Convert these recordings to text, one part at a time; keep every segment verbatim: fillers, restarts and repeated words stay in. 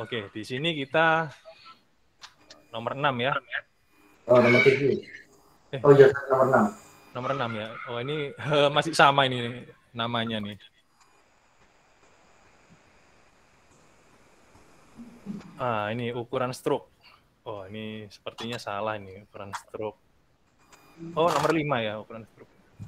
Oke, di sini kita nomor enam ya. Oh, nomor tujuh. Eh, oh iya, nomor enam. Nomor enam ya. Oh, ini uh, masih sama ini namanya nih. Ah, ini ukuran stroke. Oh, ini sepertinya salah ini ukuran stroke. Oh, nomor lima ya ukuran stroke.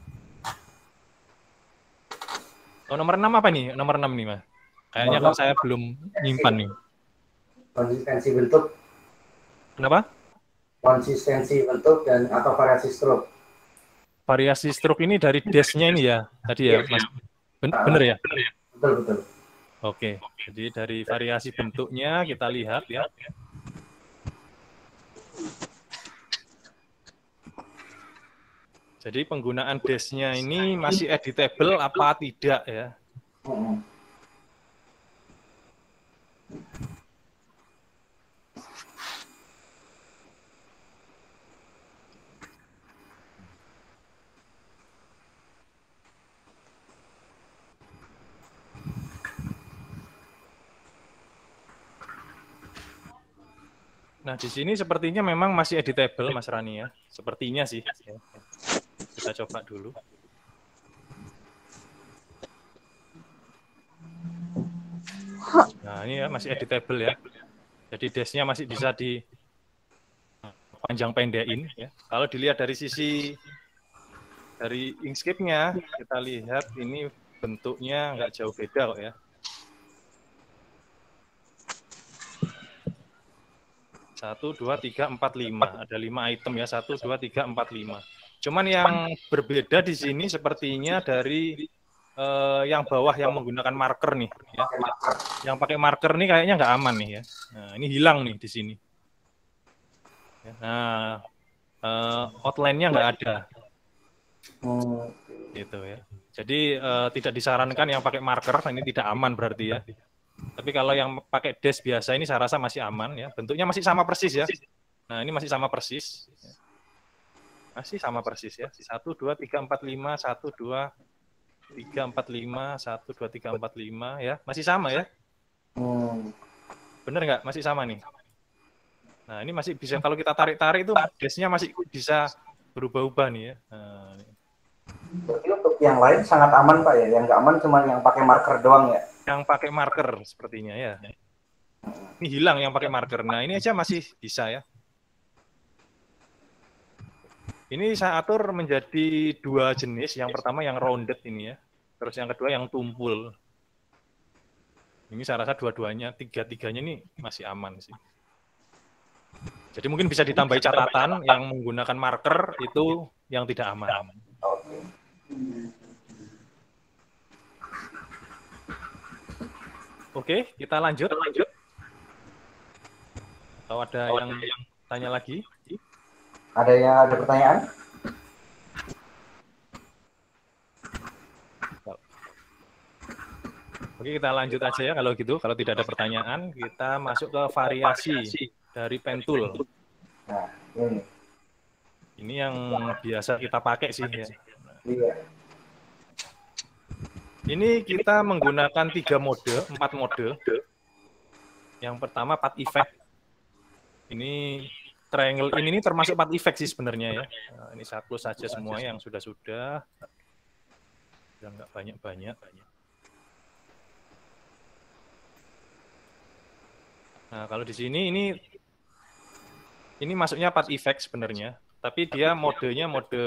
Oh, nomor enam apa nih? Nomor enam nih, Mas. Kayaknya kok saya belum nyimpan nih. Konsistensi bentuk. Kenapa? Konsistensi bentuk dan atau variasi stroke. Variasi stroke ini dari dash-nya ini ya, tadi ya, Mas. Ben bener ya? Betul, betul. Oke, jadi dari variasi bentuknya kita lihat ya. Jadi penggunaan dash-nya ini masih editable apa tidak ya? Hmm. Nah, di sini sepertinya memang masih editable, Mas Rani ya. Sepertinya sih. Kita coba dulu. Nah, ini ya masih editable ya. Jadi dash-nya masih bisa di panjang pendekin ya. Kalau dilihat dari sisi dari Inkscape-nya, kita lihat ini bentuknya nggak jauh beda kok ya. Satu, dua, tiga, empat, lima. Ada lima item ya. Satu, dua, tiga, empat, lima. Cuman yang berbeda di sini sepertinya dari eh, yang bawah yang menggunakan marker nih. Ya. Yang pakai marker nih kayaknya nggak aman nih ya. Nah, ini hilang nih di sini. Nah, eh, outline-nya nggak ada. Hmm. Gitu ya. Jadi eh, tidak disarankan yang pakai marker, ini tidak aman berarti ya. Tapi kalau yang pakai dash biasa ini saya rasa masih aman ya. Bentuknya masih sama persis ya. Nah, ini masih sama persis. Masih sama persis ya. satu, dua, tiga, empat, lima, satu, dua, tiga, empat, lima, satu, dua, tiga, empat, lima ya. Masih sama ya. Hmm. Bener nggak? Masih sama nih. Nah, ini masih bisa, kalau kita tarik-tarik itu dash-nya masih bisa berubah-ubah nih ya. Nah, Berarti untuk yang lain sangat aman Pak ya. Yang nggak aman cuma yang pakai marker doang ya. yang pakai marker sepertinya ya. Ini hilang yang pakai marker. Nah, ini aja masih bisa ya. Ini saya atur menjadi dua jenis. Yang pertama yang rounded ini ya. Terus yang kedua yang tumpul. Ini saya rasa dua-duanya, tiga-tiganya ini masih aman sih. Jadi mungkin bisa ditambahi catatan yang menggunakan marker itu yang tidak aman. Oke, kita lanjut. lanjut. Atau ada yang tanya lagi? Ada yang ada pertanyaan? Oke, kita lanjut aja ya kalau gitu. Kalau tidak ada pertanyaan, kita masuk ke variasi dari pen tool. Nah, ini. Ini yang biasa kita pakai sih ya. Iya. Ini kita menggunakan tiga mode, empat mode. Yang pertama path effect. Ini triangle ini, ini termasuk path effect sih sebenarnya ya. Nah, ini satu saja semua yang sudah-sudah. Sudah nggak banyak-banyak. Nah, kalau di sini ini ini masuknya path effect sebenarnya, tapi dia modenya mode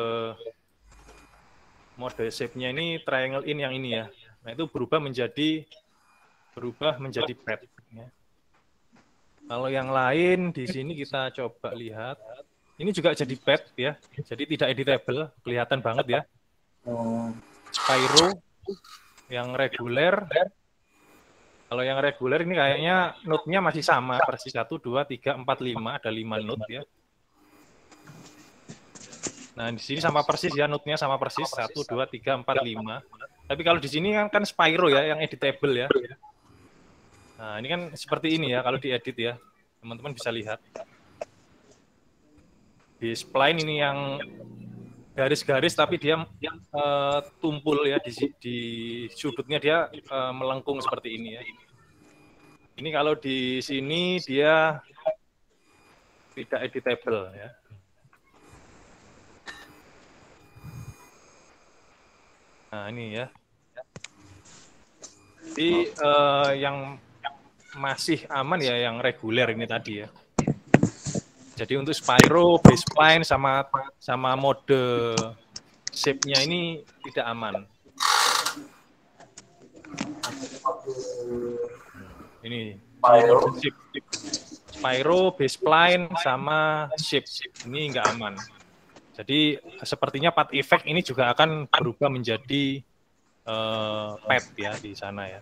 mode shape-nya ini triangle in yang ini ya. Nah, itu berubah menjadi berubah menjadi pad ya. Kalau yang lain di sini kita coba lihat. Ini juga jadi pad ya. Jadi tidak editable, kelihatan banget ya. Spyro yang reguler. Kalau yang reguler ini kayaknya node-nya masih sama, persis satu, dua, tiga, empat, lima, ada lima node ya. Nah, di sini sama persis ya, node-nya sama persis, satu, dua, tiga, empat, lima. Tapi kalau di sini kan, kan Spyro ya, yang editable ya. Nah, ini kan seperti ini ya, kalau diedit ya. Teman-teman bisa lihat. Di spline ini yang garis-garis, tapi dia uh, tumpul ya, di, di sudutnya dia uh, melengkung seperti ini ya. Ini kalau di sini dia tidak editable ya. Nah ini ya. Jadi eh, yang masih aman ya yang reguler ini tadi ya. Jadi untuk Spyro, Basepline sama sama mode shape-nya ini tidak aman. Ini Spyro, Spyro, Basepline sama shape ini nggak aman. Jadi sepertinya path effect ini juga akan berubah menjadi uh, pet ya di sana ya.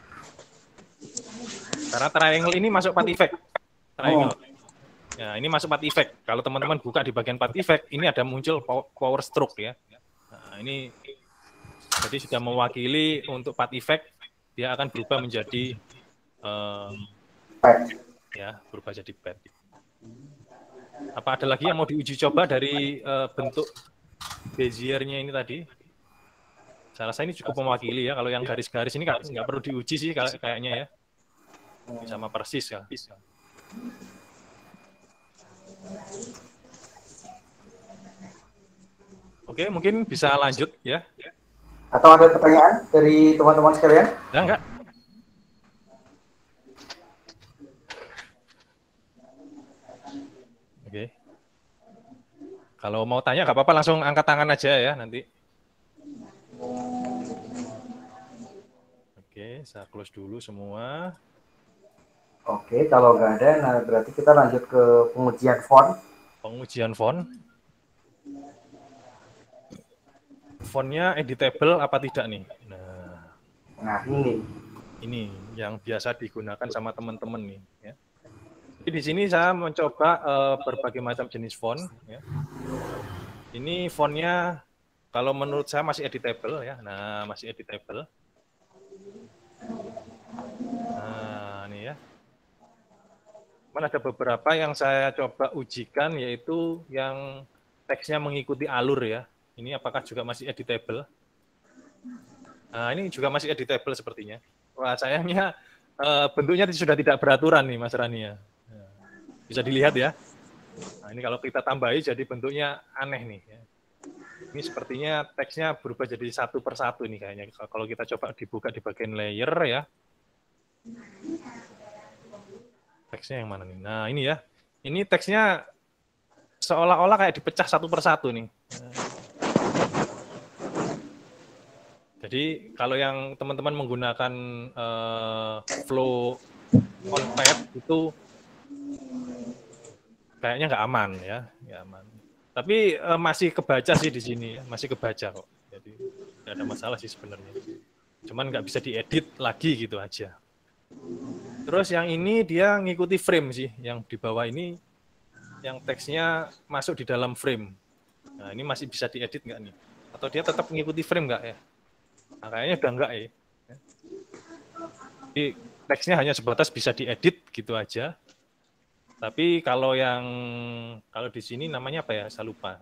Karena triangle ini masuk path effect. Triangle. Ya, ini masuk path effect. Kalau teman-teman buka di bagian path effect, ini ada muncul power stroke ya. Nah, ini jadi sudah mewakili untuk path effect, dia akan berubah menjadi uh, ya, berubah jadi pet. Apa ada lagi yang mau diuji coba dari uh, bentuk Bezier-nya ini tadi? Saya rasa ini cukup mewakili ya. Kalau yang garis-garis ini nggak perlu diuji sih kayaknya ya. Sama persis ya. Oke, mungkin bisa lanjut ya. Atau ada pertanyaan dari teman-teman sekalian? Enggak, enggak. Oke. Kalau mau tanya nggak apa-apa, langsung angkat tangan aja ya nanti. Oke, saya close dulu semua. Oke, kalau nggak ada, nah berarti kita lanjut ke pengujian font. Pengujian font. Fontnya editable apa tidak nih? Nah, nah ini. Ini yang biasa digunakan sama teman-teman nih. Ya. Jadi di sini saya mencoba uh, berbagai macam jenis font. Ya. Ini fontnya kalau menurut saya masih editable ya. Nah, masih editable. Nah, ini ya. Cuman ada beberapa yang saya coba ujikan yaitu yang teksnya mengikuti alur ya. Ini apakah juga masih editable? Nah, ini juga masih editable sepertinya. Wah, sayangnya uh, bentuknya sudah tidak beraturan nih Mas Rani ya. Bisa dilihat ya. Nah, ini kalau kita tambahi jadi bentuknya aneh nih. Ya. Ini sepertinya teksnya berubah jadi satu per satu nih kayaknya. Kalau kita coba dibuka di bagian layer ya. Teksnya yang mana nih? Nah ini ya. Ini teksnya seolah-olah kayak dipecah satu per satu nih. Jadi kalau yang teman-teman menggunakan uh, flow on pad itu kayaknya nggak aman ya, nggak aman. Tapi uh, masih kebaca sih di sini, masih kebaca kok. Jadi nggak ada masalah sih sebenarnya. Cuman nggak bisa diedit lagi gitu aja. Terus yang ini dia ngikuti frame sih, yang di bawah ini, yang teksnya masuk di dalam frame. Nah ini masih bisa diedit nggak nih? Atau dia tetap ngikuti frame nggak ya? Nah, kayaknya udah enggak ya. Jadi teksnya hanya sebatas bisa diedit gitu aja. Tapi kalau yang kalau di sini namanya apa ya? Saya lupa.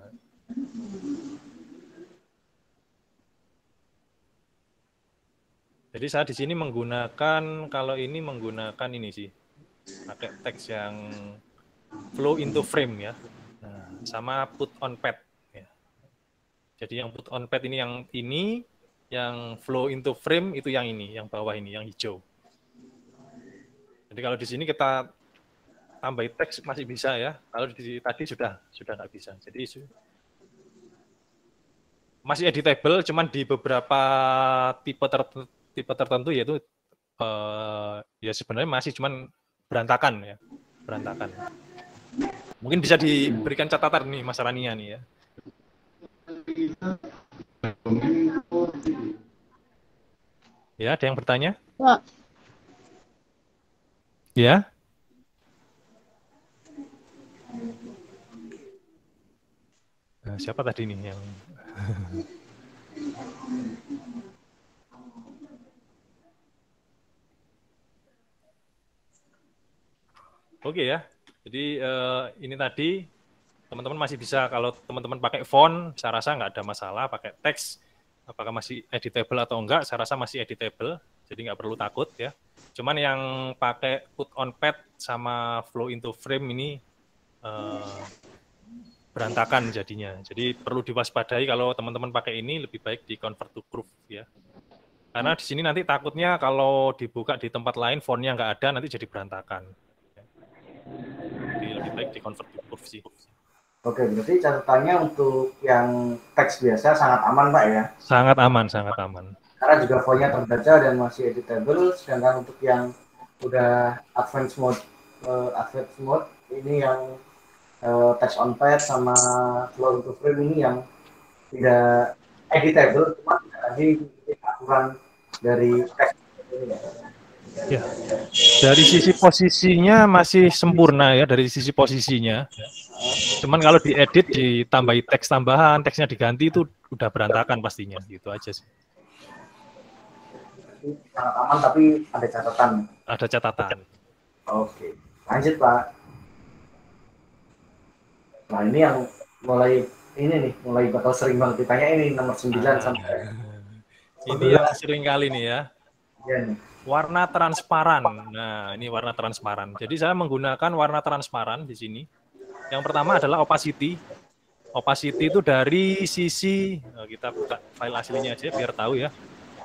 Jadi saya di sini menggunakan kalau ini menggunakan ini sih. Pakai teks yang flow into frame ya. Nah, sama put on pad ya. Jadi yang put on pad ini yang ini yang flow into frame itu yang ini, yang bawah ini, yang hijau. Jadi kalau di sini kita tambah teks masih bisa ya. Kalau di tadi sudah sudah nggak bisa. Jadi masih editable, cuman di beberapa tipe tertentu, tipe tertentu yaitu uh, ya sebenarnya masih cuman berantakan ya, berantakan. Mungkin bisa diberikan catatan nih Mas Rania nih ya. Ya, ada yang bertanya? Pak. Ya. Nah, siapa tadi nih yang Oke ya. Jadi uh, ini tadi teman-teman masih bisa kalau teman-teman pakai font, saya rasa nggak ada masalah. Pakai teks, apakah masih editable atau enggak? Saya rasa masih editable, jadi nggak perlu takut ya. Cuman yang pakai put on pad sama flow into frame ini uh, berantakan jadinya. Jadi perlu diwaspadai kalau teman-teman pakai ini, lebih baik di convert to groove ya. Karena di sini nanti takutnya kalau dibuka di tempat lain fontnya nggak ada, nanti jadi berantakan. Jadi lebih baik di convert to groove sih. Oke, berarti catatannya untuk yang teks biasa sangat aman Pak ya? Sangat aman, sangat aman. Karena juga fontnya terbaca dan masih editable, sedangkan untuk yang udah advanced mode, uh, advanced mode ini yang uh, text on pad sama flow into frame ini yang tidak editable, cuma tidak lagi aturan dari text. Ya, dari sisi posisinya masih sempurna ya, dari sisi posisinya. Cuman kalau diedit ditambahi teks tambahan, teksnya diganti itu udah berantakan pastinya, gitu aja sih. Sangat aman tapi ada catatan. Ada catatan. Oke, lanjut Pak. Nah ini yang mulai ini nih, mulai bakal sering banget ditanya ini nomor sembilan ah, sampai. Ini yang sering kali nih ya. Iya nih. Warna transparan. Nah, ini warna transparan. Jadi saya menggunakan warna transparan di sini. Yang pertama adalah opacity. Opacity itu dari sisi, kita buka file aslinya aja biar tahu ya.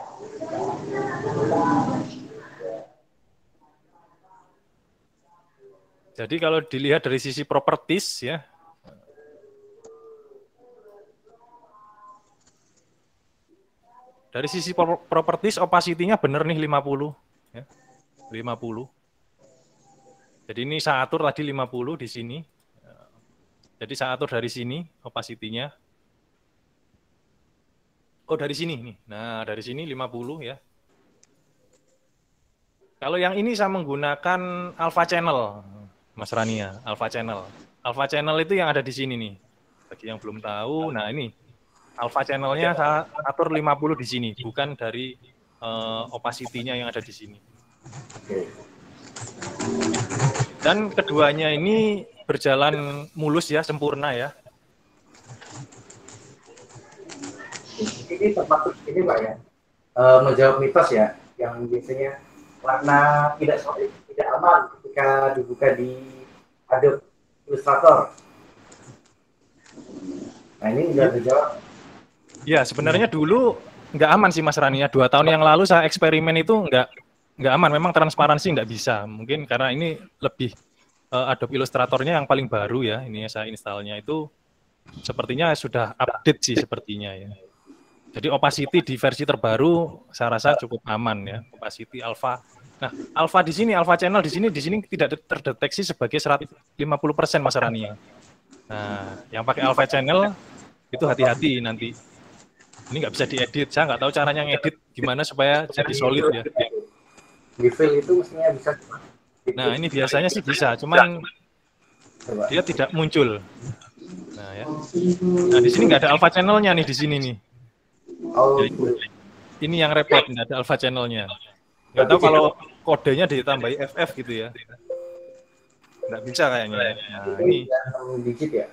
Jadi kalau dilihat dari sisi properties ya. Dari sisi properties opacity-nya bener nih lima puluh ya. lima puluh. Jadi ini saya atur tadi lima puluh di sini. Jadi saya atur dari sini opacity-nya. Oh, dari sini nih. Nah, dari sini lima puluh ya. Kalau yang ini saya menggunakan alpha channel, Mas Rania, alpha channel. Alpha channel itu yang ada di sini nih. Bagi yang belum tahu, nah ini alpha channel-nya saya atur lima puluh di sini, bukan dari uh, opacity-nya yang ada di sini. Dan keduanya ini berjalan mulus ya, sempurna ya. Ini termasuk ini Pak ya, uh, menjawab mitos ya, yang biasanya warna tidak solid, tidak aman ketika dibuka di Adobe Illustrator. Nah ini sudah terjawab. Ya sebenarnya dulu nggak aman sih Mas Rania. Dua tahun yang lalu saya eksperimen itu nggak nggak aman. Memang transparansi nggak bisa. Mungkin karena ini lebih uh, Adobe Illustrator-nya yang paling baru ya. Ini saya installnya itu sepertinya sudah update sih sepertinya ya. Jadi opacity di versi terbaru saya rasa cukup aman ya. Opacity alpha. Nah, alpha di sini, alpha channel di sini, di sini tidak terdeteksi sebagai seratus lima puluh persen Mas Rania. Nah, yang pakai alpha channel itu hati-hati nanti. Ini nggak bisa diedit, saya nggak tahu caranya ngedit gimana supaya jadi solid ya. Di file itu mestinya bisa. Nah, ini biasanya sih bisa, cuman dia tidak muncul. Nah, ya. Nah, di sini nggak ada alpha channel-nya nih di sini nih. Oh, jadi, ini yang repot, nggak ada alpha channel-nya. Nggak tahu kalau kodenya ditambahi F F gitu ya. Nggak bisa kayaknya. Nah, ini. Digit ya.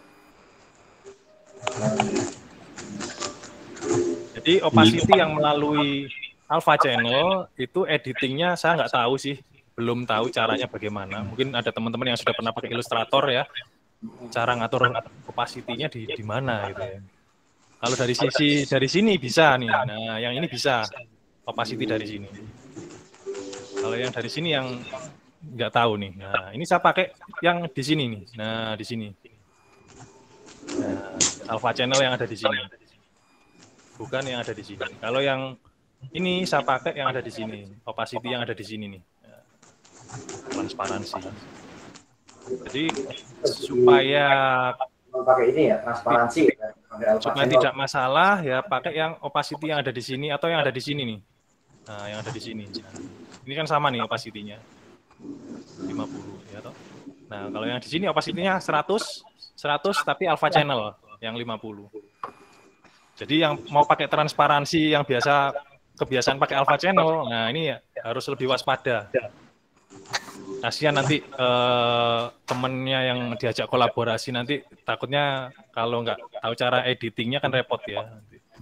Jadi opacity yang melalui alpha channel itu editingnya saya nggak tahu sih. Belum tahu caranya bagaimana. Mungkin ada teman-teman yang sudah pernah pakai Illustrator ya. Cara ngatur opacity-nya di, di mana gitu ya. Kalau dari sisi dari sini bisa nih. Nah, yang ini bisa opacity dari sini. Kalau yang dari sini yang nggak tahu nih. Nah, ini saya pakai yang di sini nih. Nah, di sini. Nah, alpha channel yang ada di sini. Bukan yang ada di sini. Kalau yang ini saya pakai yang ada di sini. Opacity yang ada di sini nih. Nah, transparansi. Jadi supaya pakai ini ya, transparansi. Supaya tidak masalah ya pakai yang opacity yang ada di sini atau yang ada di sini nih. Nah, yang ada di sini. Nah, ini kan sama nih opacity-nya. lima puluh ya toh. Nah, kalau yang di sini opacity-nya seratus, seratus tapi alpha channel yang lima puluh. Jadi yang mau pakai transparansi yang biasa kebiasaan pakai alpha channel, nah ini ya, harus lebih waspada. Kasihan nanti eh, temennya yang diajak kolaborasi nanti takutnya kalau nggak tahu cara editingnya kan repot ya.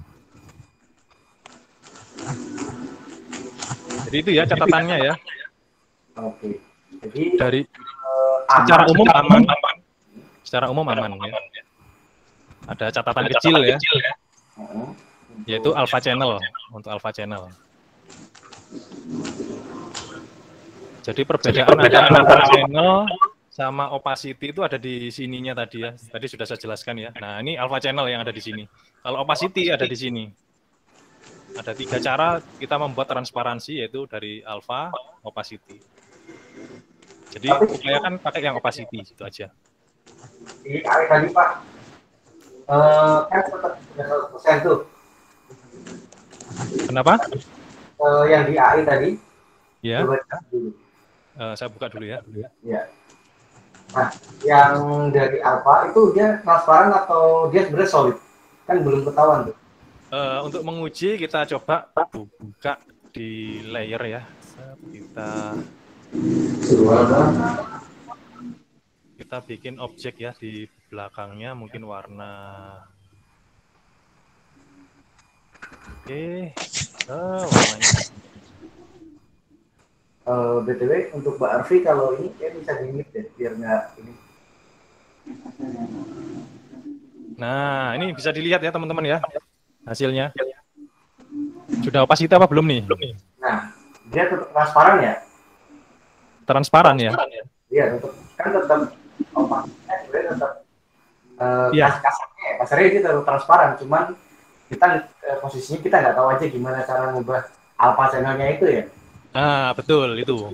Jadi itu ya catatannya ya. Oke. Jadi Dari uh, secara aman, umum aman, aman. Secara umum aman ya. Ada catatan Ada kecil catatan ya. Kecil, ya. Uh, yaitu alpha channel untuk alpha channel. Jadi perbedaan, Jadi perbedaan antara alpha channel sama opacity itu ada di sininya tadi ya. Tadi sudah saya jelaskan ya. Nah, ini alpha channel yang ada di sini. Kalau opacity ada di sini. Ada tiga cara kita membuat transparansi, yaitu dari alpha, opacity. Jadi upayakan pakai yang opacity, itu aja. Di A I tadi Pak, uh, kan tetap seratus persen tuh. Kenapa? Uh, yang di A I tadi. Ya. Uh, saya buka dulu ya. Ya. Nah, yang dari alpha itu dia transparan atau dia sebenarnya solid? Kan belum ketahuan tuh. Uh, untuk menguji kita coba buka di layer ya. Kita kita bikin objek ya di belakangnya, mungkin warna. Oke, oh, warnanya. Uh, B T W untuk Mbak Arfi kalau ini ya bisa di-mute ya, biar nggak ini. Nah, ini bisa dilihat ya teman-teman ya. Hasilnya. Sudah opacity apa belum nih? Nah, dia tetap transparan ya? Transparan, transparan ya? Iya, tetap. Kan tetap opacity sebenarnya tetap uh, ya. Kasarnya ya, kasarnya dia tetap transparan, cuman kita uh, posisinya kita nggak tahu aja gimana cara ngubah alpha channelnya itu ya. Ah, betul itu.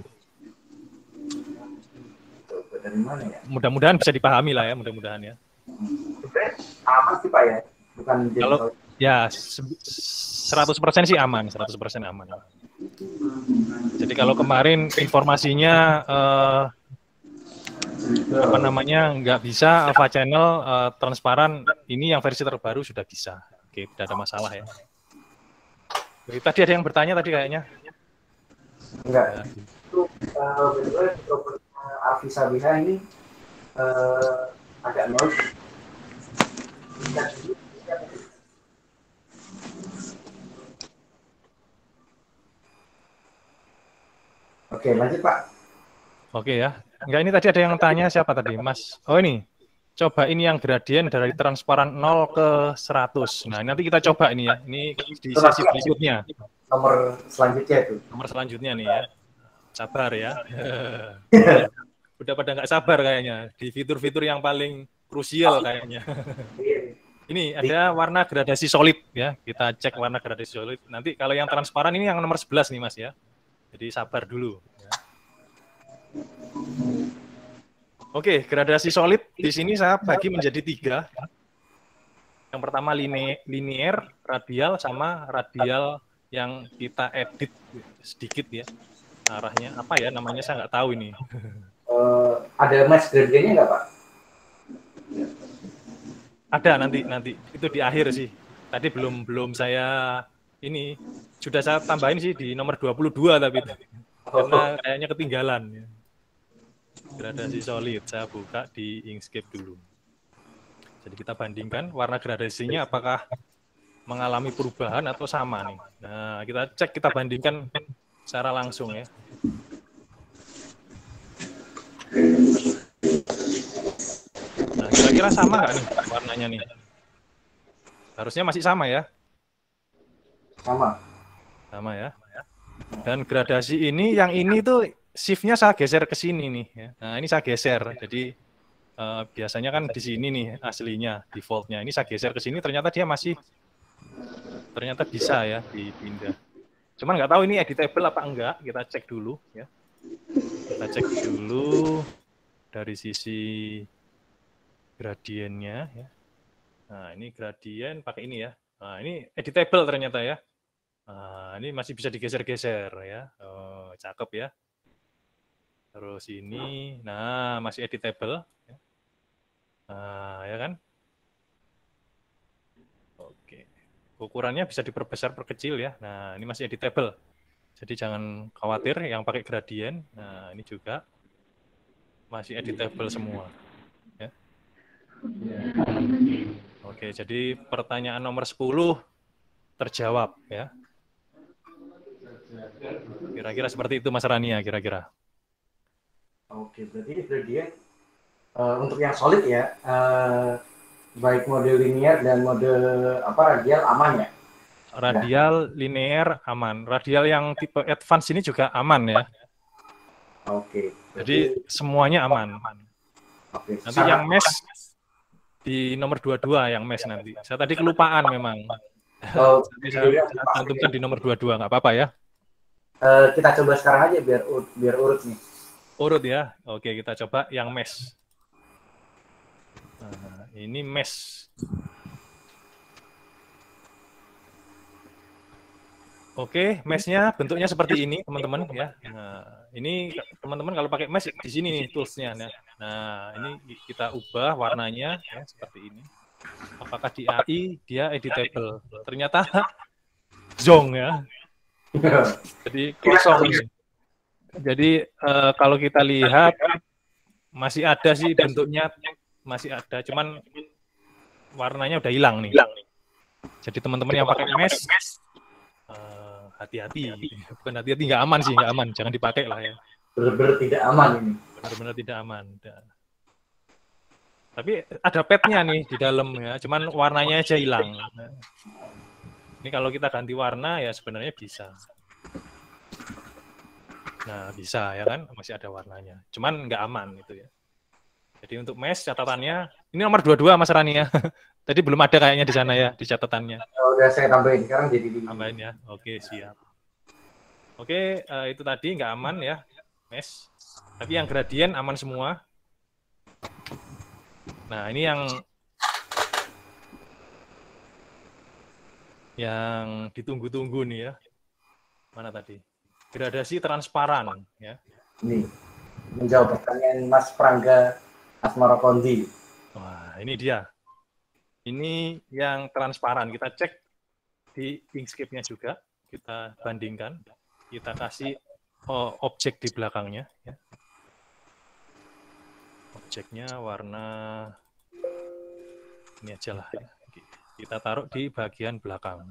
Dari mana ya? Mudah-mudahan bisa dipahami lah ya, mudah-mudahan ya. Sebenarnya aman sih Pak ya, bukan kalau ya seratus persen sih aman, seratus persen aman. Jadi kalau kemarin informasinya eh, apa namanya nggak bisa alpha channel eh, transparan, ini yang versi terbaru sudah bisa. Oke, tidak ada masalah ya. Jadi, tadi ada yang bertanya tadi kayaknya. Enggak. Ya. Itu uh, Arfi Sabiha ini uh, agak noise. Oke, lanjut Pak. Oke ya. Enggak, ini tadi ada yang tanya siapa tadi, Mas? Oh ini, coba ini yang gradien dari transparan nol ke seratus. Nah, nanti kita coba ini ya. Ini di sesi berikutnya. Nomor selanjutnya itu. Nomor selanjutnya nih ya. Sabar ya. Udah pada nggak sabar kayaknya. Di fitur-fitur yang paling krusial kayaknya. Ini ada warna gradasi solid ya. Kita cek warna gradasi solid. Nanti kalau yang transparan ini yang nomor sebelas nih Mas ya. Jadi sabar dulu. Ya. Oke, gradasi solid di sini saya bagi menjadi tiga. Yang pertama line, linear, radial, sama radial yang kita edit sedikit ya. Arahnya apa ya namanya saya nggak tahu ini. Uh, ada match gradiennya nggak Pak? Ada nanti nanti itu di akhir sih. Tadi belum belum saya ini sudah saya tambahin sih di nomor dua puluh dua tapi karena kayaknya ketinggalan ya. Gradasi solid saya buka di Inkscape dulu. Jadi kita bandingkan warna gradasinya apakah mengalami perubahan atau sama nih. Nah, kita cek, kita bandingkan secara langsung ya. Nah, kira-kira sama nggak nih warnanya nih? Harusnya masih sama ya? Sama. Sama ya. Dan gradasi ini, yang ini tuh shift-nya saya geser ke sini nih. Ya. Nah, ini saya geser. Jadi eh, biasanya kan di sini nih aslinya, default-nya. Ini saya geser ke sini, ternyata dia masih, ternyata bisa ya dipindah. Cuman nggak tahu ini editable apa enggak. Kita cek dulu ya. Kita cek dulu dari sisi gradiennya ya. Nah, ini gradien pakai ini ya. Nah, ini editable ternyata ya. Nah, ini masih bisa digeser-geser ya. Oh, cakep ya. Terus ini, nah masih editable. Nah, ya kan? Oke. Ukurannya bisa diperbesar, perkecil ya. Nah, ini masih editable. Jadi jangan khawatir yang pakai gradien. Nah, ini juga masih editable semua. Ya. Oke, jadi pertanyaan nomor sepuluh terjawab ya. Kira-kira seperti itu Mas Rania, kira-kira. Oke, berarti ini gradient uh, untuk yang solid ya, uh, baik mode linear dan mode apa radial aman ya? Radial, ya. Linear aman. Radial yang tipe advance ini juga aman ya. Oke. Jadi semuanya aman. Oke. Nanti sangat yang mesh di nomor dua puluh dua yang mesh nanti. Saya tadi kelupaan memang. Oh, saya cantumkan di nomor dua puluh dua, nggak apa-apa ya. Uh, kita coba sekarang aja biar biar urut nih. Urut ya. Oke, kita coba yang mesh. Nah, ini mesh. Oke, meshnya bentuknya seperti ini, teman-teman ya. Nah, ini teman-teman kalau pakai mesh di sini nih toolsnya. Nah, nah, ini kita ubah warnanya ya, seperti ini. Apakah di A I dia editable? Ternyata zong ya. Jadi kosong ini. Jadi uh, kalau kita lihat masih ada sih bentuknya, masih ada, cuman warnanya udah hilang nih. Jadi teman-teman yang pakai mesh hati-hati, uh, bukan hati-hati, nggak aman sih, nggak aman, jangan dipakai lah ya. Benar-benar tidak aman ini. Benar-benar tidak aman. Tapi ada petnya nih di dalam ya, cuman warnanya aja hilang. Nah, ini kalau kita ganti warna ya sebenarnya bisa. Nah bisa ya kan, masih ada warnanya, cuman nggak aman itu ya. Jadi untuk mesh catatannya, ini nomor dua puluh dua Mas Rani ya. Tadi belum ada kayaknya di sana ya, di catatannya. Oh, udah saya tambahin, sekarang jadi di... Tambahin ya, oke siap. Oke, uh, itu tadi nggak aman ya, mesh. Tapi yang gradient aman semua. Nah ini yang yang ditunggu-tunggu nih ya. Mana tadi? Gradasi transparan ya. Ini menjawab pertanyaan Mas Prangga Asmarokondi. Wah ini dia. Ini yang transparan, kita cek di Inkscape-nya juga, kita bandingkan, kita kasih oh, objek di belakangnya. Ya. Objeknya warna ini aja lah, ya. Kita taruh di bagian belakang.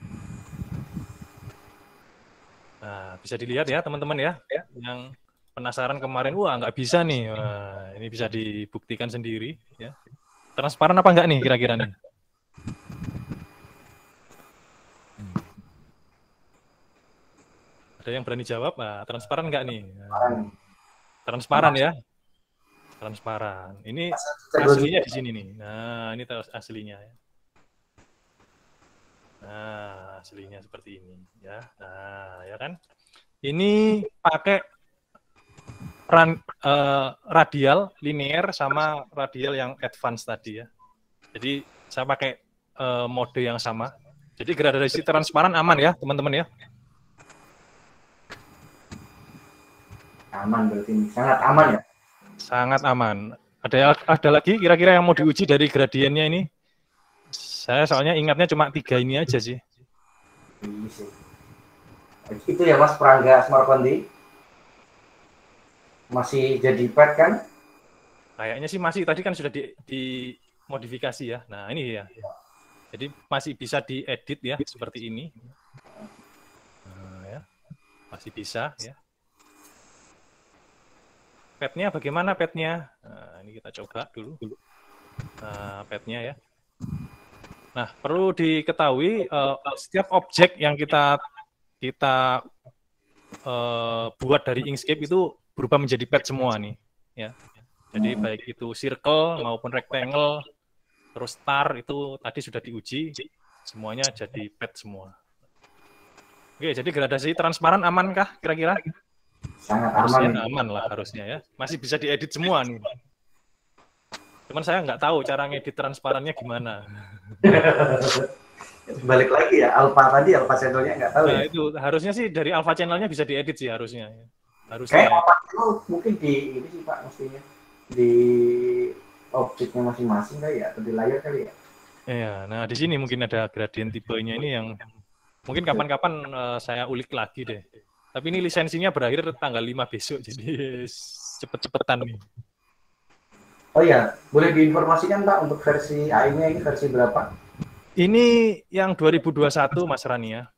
Nah, bisa dilihat ya teman-teman ya, yang penasaran kemarin, wah nggak bisa nih, wah, ini bisa dibuktikan sendiri. Ya. Transparan apa enggak nih kira-kira nih? Hmm. Ada yang berani jawab? Nah, transparan enggak nih? Nah, transparan ya? Transparan. Ini aslinya di sini nih. Nah, ini aslinya ya. Nah, aslinya seperti ini ya. Nah, ya kan? Ini pakai Ran, uh, radial, linear, sama radial yang advance tadi ya. Jadi saya pakai uh, mode yang sama. Jadi gradasi transparan aman ya teman-teman ya. Aman berarti ini, sangat aman ya. Sangat aman. Ada ada lagi kira-kira yang mau diuji dari gradiennya ini? Saya soalnya ingatnya cuma tiga ini aja sih. Itu ya Mas Prangga Asmarokondi. Masih jadi pet kan? Kayaknya sih masih, tadi kan sudah di, dimodifikasi ya. Nah ini ya. Jadi masih bisa diedit ya, seperti ini. Nah, ya. Masih bisa ya. Petnya bagaimana petnya? Nah, ini kita coba dulu. Nah, petnya ya. Nah, perlu diketahui uh, setiap objek yang kita kita uh, buat dari Inkscape itu berubah menjadi pet semua nih, ya. Jadi baik itu circle maupun rectangle, terus star itu tadi sudah diuji, semuanya jadi pet semua. Oke, jadi gradasi transparan amankah kira-kira? Sangat harusnya aman. Aman lah harusnya ya. Masih bisa diedit semua nih. Cuman saya nggak tahu cara ngedit transparannya gimana. Balik lagi ya, alpha tadi, alpha channelnya nggak tahu nah, ya. Itu harusnya sih dari alpha channelnya bisa diedit sih harusnya. Harusnya. Kayak alpha channel mungkin di ini sih Pak, mestinya di objeknya masing-masing kali ya, atau di layar kali ya. Iya, nah di sini mungkin ada gradient tipenya ini yang mungkin kapan-kapan uh, saya ulik lagi deh. Tapi ini lisensinya berakhir tanggal lima besok, jadi cepet-cepetan nih. Oh iya, boleh diinformasikan Pak untuk versi A I-nya ini versi berapa? Ini yang dua ribu dua puluh satu Mas Rani ya.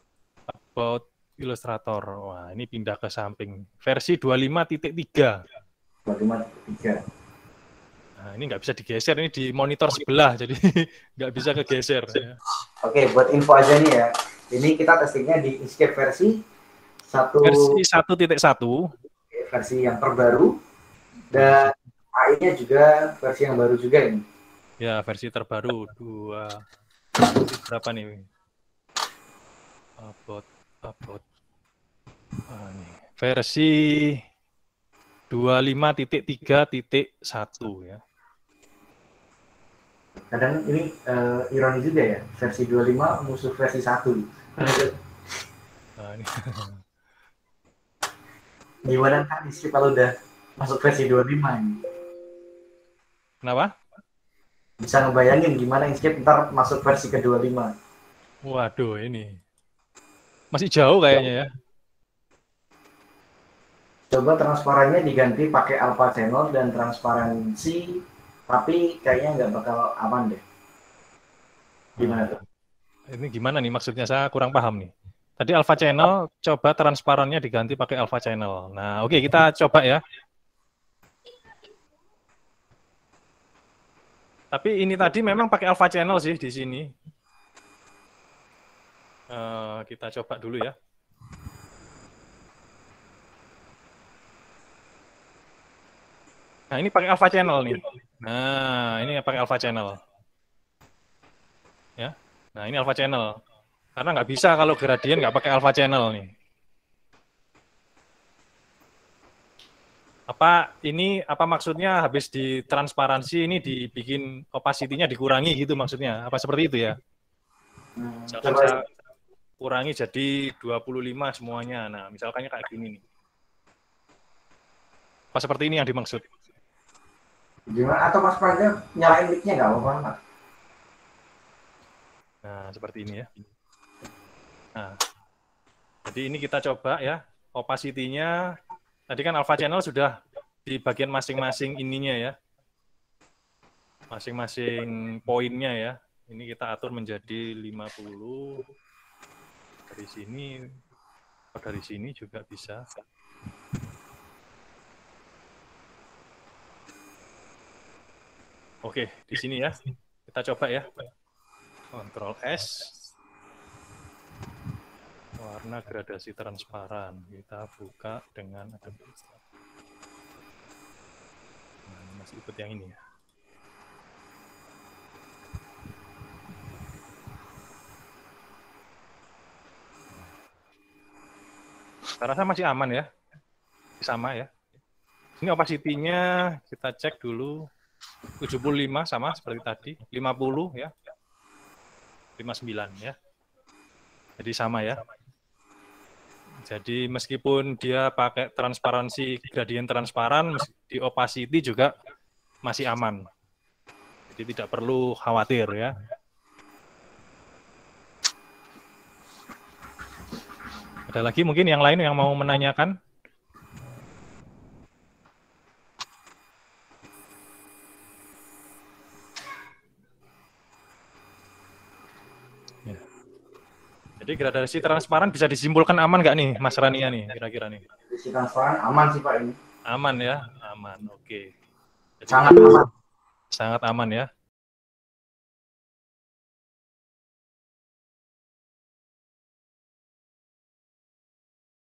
About Illustrator. Wah, ini pindah ke samping. Versi dua puluh lima titik tiga. dua puluh lima titik tiga. Nah, ini nggak bisa digeser, ini di monitor sebelah, jadi nggak bisa kegeser. Ya. Oke, buat info aja nih ya. Ini kita testingnya di Inkscape versi satu versi satu titik satu, versi yang terbaru, dan A I-nya juga versi yang baru juga ini. Ya, versi terbaru dua berapa nih? Upload, upload. Ah, nih. Versi dua puluh lima titik tiga titik satu ya. Kadang ini uh, ironi juga ya, versi dua puluh lima musuh versi satu. Nah, ini. Gimana kan isi kalau udah masuk versi dua puluh lima ini? Kenapa? Bisa ngebayangin gimana Inkscape ntar masuk versi ke dua puluh lima. Waduh, ini masih jauh kayaknya ya. Coba transparannya diganti pakai alpha channel dan transparansi, tapi kayaknya nggak bakal aman deh. Gimana tuh? Ini gimana nih maksudnya, saya kurang paham nih. Tadi alpha channel, coba transparannya diganti pakai alpha channel. Nah, oke, kita coba ya. Tapi ini tadi memang pakai alpha channel sih di sini. Uh, kita coba dulu ya. Nah, ini pakai alpha channel nih. Nah, ini pakai alpha channel. Ya. Nah, ini alpha channel. Karena nggak bisa kalau gradient nggak pakai alpha channel nih. Apa ini apa maksudnya habis di transparansi ini dibikin opacity-nya dikurangi gitu maksudnya? Apa seperti itu ya? Misalkan saya kurangi jadi dua puluh lima semuanya. Nah, misalkannya kayak gini nih. Apa seperti ini yang dimaksud? Gimana? Atau Mas Praja nyalain mic-nya nggak apa-apa, Mas? Nah, seperti ini ya. Nah, jadi ini kita coba ya, opacity-nya, tadi kan alpha channel sudah di bagian masing-masing ininya ya, masing-masing poinnya ya, ini kita atur menjadi lima puluh, dari sini, dari sini juga bisa. Oke, di sini ya, kita coba ya, Ctrl S, warna gradasi transparan, kita buka dengan Adobe Illustrator. Nah, masih ikut yang ini ya. Saya rasa masih aman ya, sama ya. Ini opacity-nya kita cek dulu, tujuh puluh lima sama seperti tadi, lima puluh ya, lima puluh sembilan ya. Jadi sama ya. Jadi meskipun dia pakai transparansi gradient transparan, di opacity juga masih aman. Jadi tidak perlu khawatir ya. Ada lagi mungkin yang lain yang mau menanyakan? Jadi gradasi transparan bisa disimpulkan aman nggak nih, Mas Rania nih, kira-kira nih? Gradasi transparan aman sih Pak ini. Aman ya, aman, oke. Jadi, sangat aman. Sangat aman ya.